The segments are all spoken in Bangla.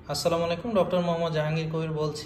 আসসালামু আলাইকুম, ডক্টর মোহাম্মদ জাহাঙ্গীর কবির বলছি।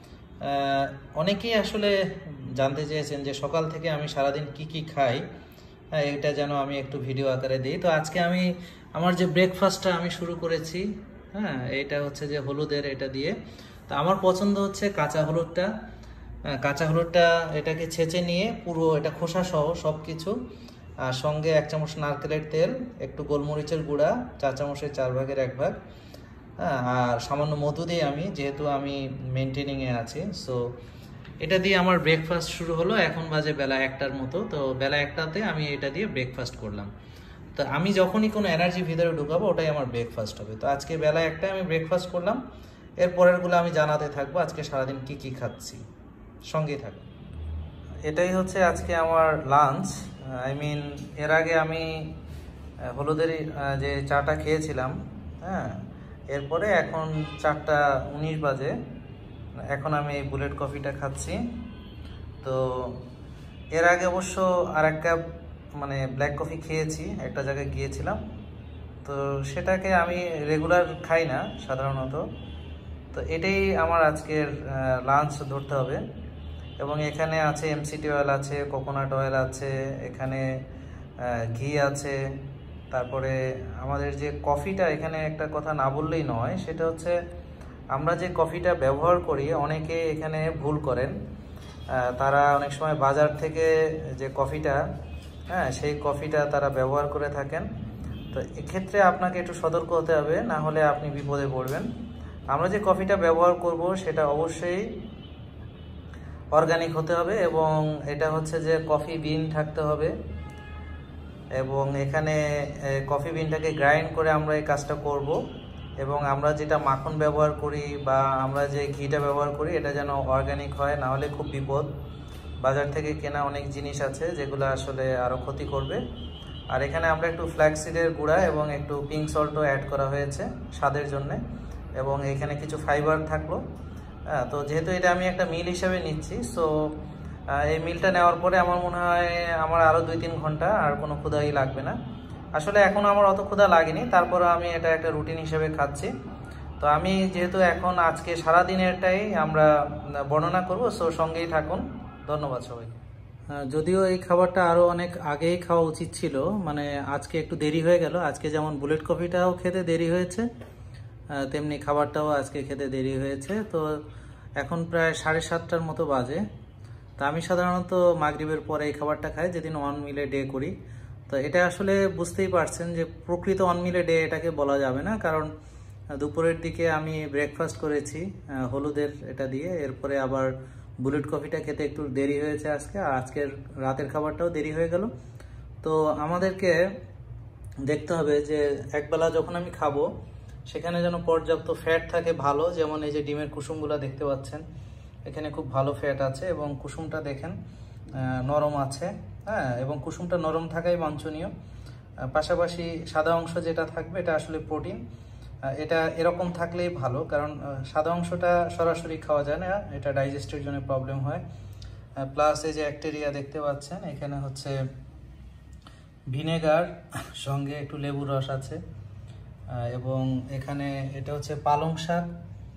অনেকেই আসলে জানতে চেয়েছেন যে সকাল থেকে আমি সারাদিন কি কি খাই, এটা যেন আমি একটু ভিডিও আকারে দিই। তো আজকে আমি আমার যে ব্রেকফাস্টটা আমি শুরু করেছি, এটা হচ্ছে যে হলুদের এটা দিয়ে। তো আমার পছন্দ হচ্ছে কাঁচা হলুদটা। কাঁচা হলুদটা এটাকে ছেঁচে নিয়ে পুরো এটা খোসা সহ সব কিছু, আর সঙ্গে 1 চামচ নারকেলের তেল, একটু গোলমরিচের গুঁড়া 4 চামচের 4 ভাগের 1 ভাগ, আর সামান্য মধু দিয়ে আমি, যেহেতু আমি মেনটেনিংয়ে আছি, সো এটা দিয়ে আমার ব্রেকফাস্ট শুরু হলো। এখন বাজে বেলা 1টার মতো। তো বেলা 1টাতে আমি এটা দিয়ে ব্রেকফাস্ট করলাম। তো আমি যখনই কোনো এনার্জি ভিতরে ঢুকাবো ওটাই আমার ব্রেকফাস্ট হবে। তো আজকে বেলা 1টায় আমি ব্রেকফাস্ট করলাম। এর পরেরগুলো আমি জানাতে থাকবো আজকে সারাদিন কি কি খাচ্ছি, সঙ্গেই থাকবো। এটাই হচ্ছে আজকে আমার লাঞ্চ। এর আগে আমি হলুদের যে চাটা খেয়েছিলাম, এরপরে এখন 4টা 19 বাজে, এখন আমি এই বুলেট কফিটা খাচ্ছি। তো এর আগে অবশ্য আর এক কাপ ব্ল্যাক কফি খেয়েছি, একটা জায়গায় গিয়েছিলাম, তো সেটাকে আমি রেগুলার খাই না সাধারণত। তো এটাই আমার আজকের লাঞ্চ ধরতে হবে। এবং এখানে আছে এমসিটি অয়েল আছে, কোকোনাট অয়েল আছে, এখানে ঘি আছে। তারপরে আমাদের যে কফিটা, এখানে একটা কথা না বললেই নয়, সেটা হচ্ছে আমরা যে কফিটা ব্যবহার করি অনেকে এখানে ভুল করেন। তারা অনেক সময় বাজার থেকে যে কফিটা, সেই কফিটা তারা ব্যবহার করে থাকেন। তো এক্ষেত্রে আপনাকে একটু সতর্ক হতে হবে, না হলে আপনি বিপদে পড়বেন। আমরা যে কফিটা ব্যবহার করব সেটা অবশ্যই অর্গানিক হতে হবে, এবং এটা হচ্ছে যে কফি বিন থাকতে হবে। এবং এখানে কফি বিনটাকে গ্রাইন্ড করে আমরা এই কাজটা করব। এবং আমরা যেটা মাখন ব্যবহার করি বা আমরা যে ঘিটা ব্যবহার করি, এটা যেন অর্গানিক হয়, না হলে খুব বিপদ। বাজার থেকে কেনা অনেক জিনিস আছে যেগুলো আসলে আরও ক্ষতি করবে। আর এখানে আমরা একটু ফ্ল্যাক্সিডের গুঁড়া এবং একটু পিঙ্ক সল্টও অ্যাড করা হয়েছে স্বাদের জন্যে, এবং এখানে কিছু ফাইবার থাকলো। তো যেহেতু এটা আমি একটা মিল হিসাবে নিচ্ছি, সো এই মিলটা নেওয়ার পরে আমার মনে হয় আমার আরও 2-3 ঘন্টা আর কোনো ক্ষুধাই লাগবে না। আসলে এখন আমার অত ক্ষুধা লাগেনি, তারপরে আমি এটা একটা রুটিন হিসেবে খাচ্ছি। তো আমি যেহেতু এখন আজকে সারাদিনেরটাই আমরা বর্ণনা করব, সো সঙ্গেই থাকুন। ধন্যবাদ সবাইকে। যদিও এই খাবারটা আরও অনেক আগেই খাওয়া উচিত ছিল, আজকে একটু দেরি হয়ে গেল। আজকে যেমন বুলেট কফিটাও খেতে দেরি হয়েছে, তেমনি খাবারটাও আজকে খেতে দেরি হয়েছে। তো এখন প্রায় 7:30টার মতো বাজে। তো আমি সাধারণত মাগরিবের পরে এই খাবারটা খাই, যেদিন 1 মিল এ ডে করি। তো এটা আসলে বুঝতেই পারছেন যে প্রকৃত 1 মিল এ ডে এটাকে বলা যাবে না, কারণ দুপুরের দিকে আমি ব্রেকফাস্ট করেছি হলুদের এটা দিয়ে, এরপরে আবার বুলেট কফিটা খেতে একটু দেরি হয়েছে আজকে, আর আজকের রাতের খাবারটাও দেরি হয়ে গেল। তো আমাদেরকে দেখতে হবে যে একবেলা যখন আমি খাবো সেখানে যেন পর্যাপ্ত ফ্যাট থাকে ভালো, যেমন এই যে ডিমের কুসুমগুলো দেখতে পাচ্ছেন, এখানে খুব ভালো ফ্যাট আছে, এবং কুসুমটা দেখেন নরম আছে, এবং কুসুমটা নরম থাকাই বাঞ্ছনীয়। পাশাপাশি সাদা অংশ যেটা থাকবে এটা আসলে প্রোটিন, এটা এরকম থাকলেই ভালো, কারণ সাদা অংশটা সরাসরি খাওয়া যায় না, এটা ডাইজেস্টের জন্য প্রবলেম হয়। প্লাস এই যে ব্যাকটেরিয়া দেখতে পাচ্ছেন, এখানে হচ্ছে ভিনেগার, সঙ্গে একটু লেবুর রস আছে, এবং এখানে এটা হচ্ছে পালং শাক।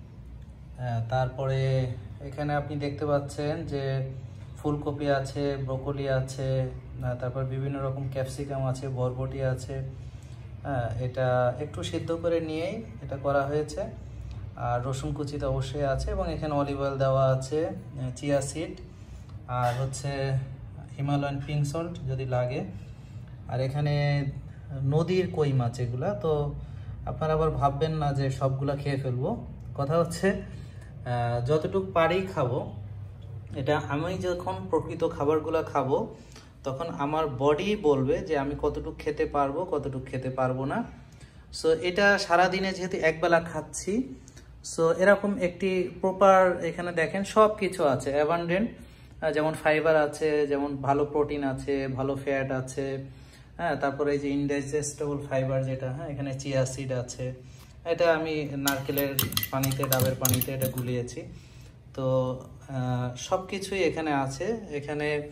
তারপরে এখানে আপনি দেখতে পাচ্ছেন যে ফুলকপি আছে, ব্রোকলি আছে, তারপর বিভিন্ন রকম ক্যাপসিকাম আছে, বরবটি আছে। এটা একটু সিদ্ধ করে নিয়েই এটা করা হয়েছে, আর রসুন কুচি তো অবশ্যই আছে, এবং এখানে অলিভ অয়েল দেওয়া আছে, চিয়া সিড, আর হচ্ছে হিমালয়ান পিঙ্ক সল্ট যদি লাগে, আর এখানে নদীর কই মাছ এগুলা। তো আপনারা আবার ভাববেন না যে সবগুলা খেয়ে ফেলবো, কথা হচ্ছে যতটুকু পারি খাবো। এটা আমি যখন প্রকৃত খাবারগুলো খাবো তখন আমার বডি বলবে যে আমি কতটুকু খেতে পারবো, কতটুকু খেতে পারবো না। সো এটা সারাদিনে যেহেতু একবেলা খাচ্ছি, সো এরকম একটি প্রপার, এখানে দেখেন সব কিছু আছে অ্যাবান্ডেন্ট, যেমন ফাইবার আছে, যেমন ভালো প্রোটিন আছে, ভালো ফ্যাট আছে, তারপরে এই যে ইনডাইজেস্টেবল ফাইবার যেটা, এখানে চিয়া সিড আছে, এটা আমি নারকেলের পানিতে, ডাবের পানিতে এটা গুলিয়েছি। তো সব কিছুই এখানে আছে। এখানে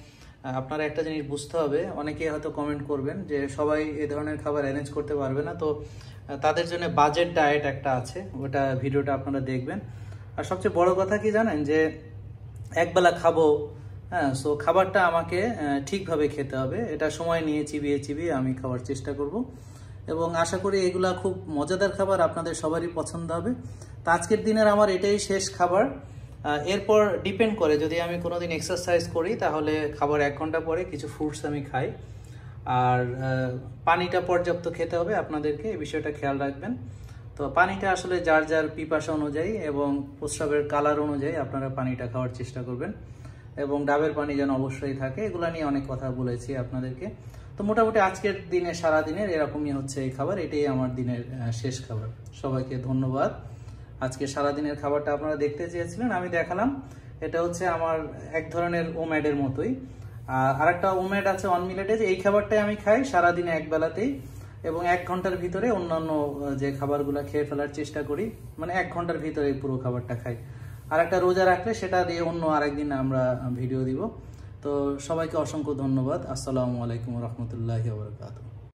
আপনারা একটা জিনিস বুঝতে হবে, অনেকে হয়তো কমেন্ট করবেন যে সবাই এই ধরনের খাবার অ্যারেঞ্জ করতে পারবে না, তো তাদের জন্য বাজেট ডায়েট একটা আছে, ওটা ভিডিওটা আপনারা দেখবেন। আর সবচেয়ে বড় কথা কি জানেন, যে একবেলা খাবো, হ্যাঁ, সো খাবারটা আমাকে ঠিকভাবে খেতে হবে, এটা সময় নিয়ে চিবিয়ে চিবিয়ে আমি খাওয়ার চেষ্টা করব, এবং আশা করি এগুলা খুব মজাদার খাবার, আপনাদের সবারই পছন্দ হবে। তো আজকের দিনের আমার এটাই শেষ খাবার। এরপর ডিপেন্ড করে, যদি আমি কোনোদিন এক্সারসাইজ করি তাহলে খাবার 1 ঘন্টা পরে কিছু ফ্রুটস আমি খাই। আর পানিটা পর্যাপ্ত খেতে হবে আপনাদেরকে, এই বিষয়টা খেয়াল রাখবেন। তো পানিটা আসলে যার যার পিপাসা অনুযায়ী এবং প্রস্রাবের কালার অনুযায়ী আপনারা পানিটা খাওয়ার চেষ্টা করবেন, এবং ডাবের পানি যেন অবশ্যই থাকে। এগুলা নিয়ে অনেক কথা বলেছি আপনাদেরকে। তো মোটামুটি আজকের দিনে সারাদিনের এরকমই হচ্ছে এই খাবার, এটাই আমার দিনের শেষ খাবার। সবাইকে ধন্যবাদ। আজকে সারাদিনের খাবারটা আপনারা দেখতে চেয়েছিলেন, আমি দেখালাম। এটা হচ্ছে আমার এক ধরনের ওম্যাডের মতোই। আর একটা ওম্যাড আছে অনমিলেটে, যে এই খাবারটাই আমি খাই সারাদিনে এক বেলাতেই, এবং 1 ঘন্টার ভিতরে অন্যান্য যে খাবারগুলো খেয়ে ফেলার চেষ্টা করি, মানে 1 ঘন্টার ভিতরে পুরো খাবারটা খাই। আর একটা রোজা রাখলে সেটা দিয়ে অন্য আরেকদিন আমরা ভিডিও দিব। তো সবাইকে অসংখ্য ধন্যবাদ। আসসালামু আলাইকুম রহমতুল্লাহি ওয়া বারাকাতুহু।